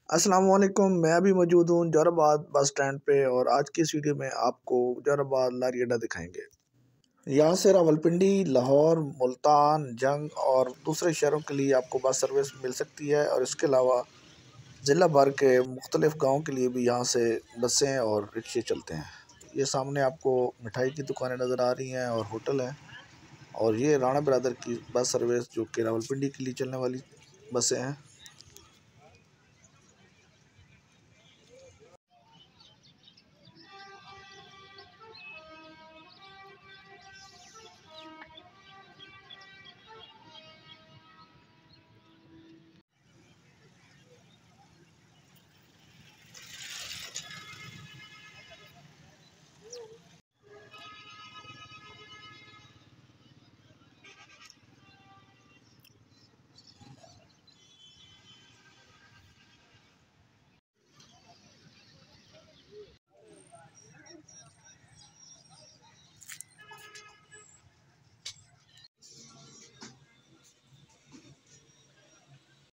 अस्सलाम वालेकुम। मैं अभी मौजूद हूँ जोराबाद बस स्टैंड पे और आज की इस वीडियो में आपको जोराबाद लारी अड्डा दिखाएंगे। यहाँ से रावलपिंडी, लाहौर, मुल्तान, जंग और दूसरे शहरों के लिए आपको बस सर्विस मिल सकती है और इसके अलावा ज़िला भर के मुख्तलिफ़ गाँव के लिए भी यहाँ से बसें और रिक्शे चलते हैं। ये सामने आपको मिठाई की दुकानें नज़र आ रही हैं और होटल हैं, और ये राणा ब्रदर की बस सर्विस जो कि रावलपिंडी के लिए चलने वाली बसें हैं।